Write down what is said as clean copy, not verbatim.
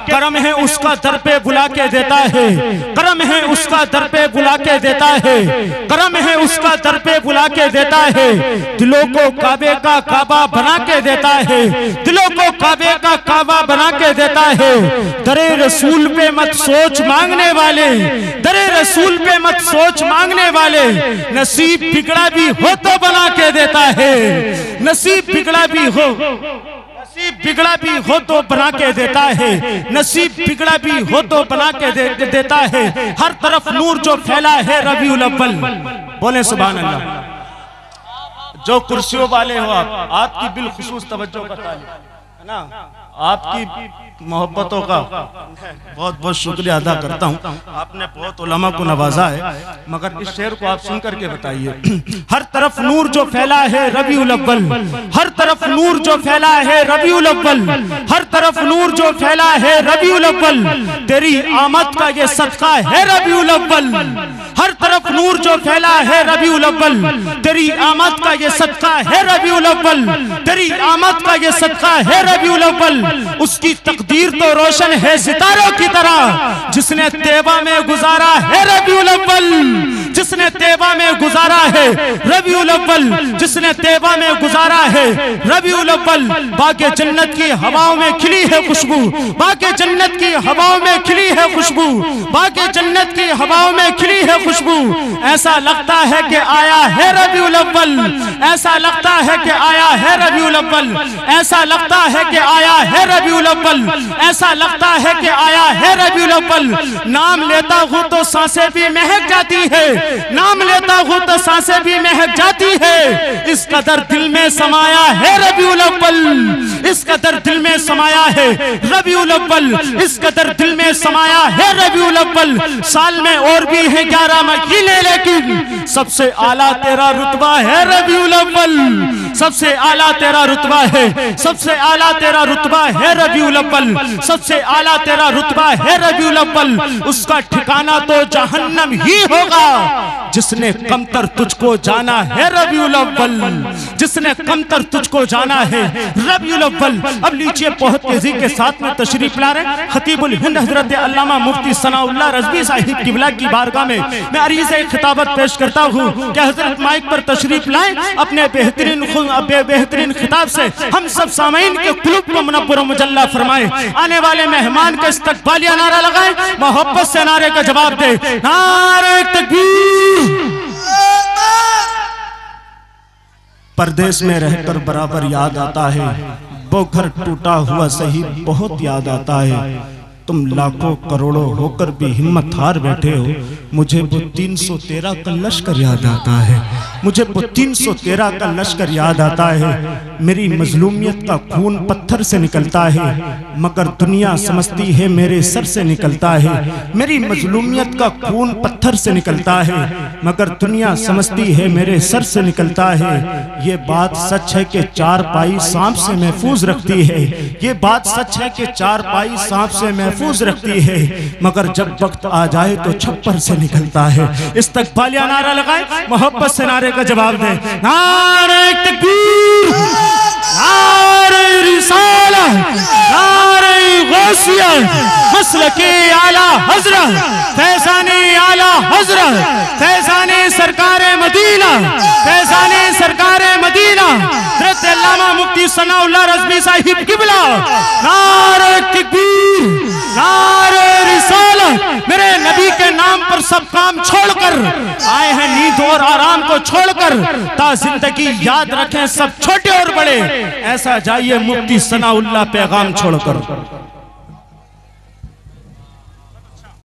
करम है उसका दर पे बुला के देता है, करम है उसका दर पे बुला के देता है, करम है उसका दर पे बुला के देता है। दिलों को काबे का काबा बना के देता है, दिलों को काबे का काबा बना के देता है। दरे रसूल पे मत सोच मांगने वाले, दरे रसूल पे मत सोच मांगने वाले, नसीब बिगड़ा भी हो तो बना के देता है, नसीब बिगड़ा भी हो, नसीब बिगड़ा भी हो तो बना के देता है, नसीब बिगड़ा भी हो तो बना के देता है। हर तरफ नूर जो फैला है रबीउल अव्वल, बोले सुभान अल्लाह। जो कुर्सियों वाले हो आप, आपकी बिलखुसूस तवज्जो का तालिब है ना, आपकी मोहब्बतों का बहुत बहुत शुक्रिया अदा करता हूँ। आपने बहुत उलमा को नवाजा है, मगर इस शेर को आप सुन करके बताइए। हर तरफ नूर जो फैला है रबीउल अव्वल, हर तरफ नूर जो फैला है रबीउल अव्वल, हर तरफ नूर जो फैला है रबीउल अव्वल, तेरी आमद का ये सदका है रबीउल अव्वल। हर तरफ नूर जो फैला है रबीउल अव्वल, तेरी आमद का ये सदका है रबीउल अव्वल, तेरी आमद का ये सदका है रबीउल अव्वल। उसकी तकदीर तो रोशन है सितारों की तरह, जिसने तैबा में गुजारा है रबीउल अव्वल, जिसने तैबा में गुजारा है रबीउल अव्वल, जिसने तैबा में गुजारा है रबीउल अव्वल। बागे जन्नत की हवाओं में खिली है खुशबू, बागे जन्नत की हवाओं में खिली है खुशबू, बागे जन्नत की हवाओं में खिली है खुशबू। ऐसा लगता है कि आया है रबीउल अव्वल, ऐसा लगता है कि आया है रबीउल अव्वल, ऐसा लगता है कि आया है रबीउल अव्वल, ऐसा लगता है कि आया है रबीउल अव्वल। नाम लेता हूँ तो सांसें भी महक जाती है, नाम लेता हूँ तो सांसें भी महक जाती है। इस कदर दिल में समाया है रबीउल अव्वल, इस कदर दिल में समाया है रबीउल अव्वल, इस कदर दिल में समाया है रबीउल अव्वल। साल में और भी है 11 महीने, लेकिन सबसे आला तेरा रुतबा है रबीउल अव्वल, सबसे आला तेरा रुतबा है, सबसे आला तेरा रुतबा है रबीउल अव्वल, सबसे आला तेरा रुतबा है रबीउल अव्वल। उसका ठिकाना तो जहन्नम ही होगा, जिसने कमतर तुझको जाना है रबीउल अव्वल, जिसने कमतर तुझको जाना है रबीउल अव्वल। अब लीजिए बहुत तेजी के साथ में तशरीफ ला रहे खतीबुल हिंद हजरत अल्लामा मुफ्ती सनाउल्लाह रज़वी साहिब किबला की बारगाह में मैं अरीज़ खिताबत पेश करता हूँ कि हजरत माइक पर तशरीफ लाएं, अपने बेहतरीन खिताब से हम सब सामीन के कुलूब को मुनव्वर मुजल्ला फरमाए। आने वाले मेहमान का इस्तकबालिया नारा लगाए, मोहब्बत से नारे का जवाब दे, नारे तकबीर। परदेश में रहकर बराबर याद आता है, वो घर टूटा हुआ सही बहुत याद आता है। तुम लाखों करोड़ों होकर भी हिम्मत हार बैठे हो, मुझे वो 313 का लश्कर याद आता है, मुझे वो 313 का लश्कर याद आता है। मेरी मजलूमियत का खून पत्थर से निकलता है, मगर दुनिया समझती है मेरे सर से निकलता है। मेरी मजलूमियत का खून पत्थर से निकलता है, मगर दुनिया समझती है मेरे सर से निकलता है। ये बात सच है कि चारपाई सांप से महफूज रखती है, ये बात सच है कि चारपाई सांप से महफूज रखती है, मगर जब वक्त आ जाए तो छप्पर से निकलता है। इस्तकबालिया नारा लगाए, मोहब्बत से नारे का जवाब दे, नारे तकबीर, नारे रिसालत, नारे गौसिया, मसलके आला हजरत फैज़ाने आला हजरत, फैज़ाने सरकारे मदीना, फैज़ाने सरकारे मदीना हज़रत अल्लामा मुफ्ती सनाउल्लाह रज़वी साहिब किबला। नारे तकबीर, नारे रिसालत। मेरे नबी के नाम पर सब काम छोड़कर आए हैं, नींद और आराम को छोड़कर, ता जिंदगी याद रखें सब छोटे और बड़े। ऐसा जाइए मुफ्ती सनाउल्लाह पैगाम छोड़कर।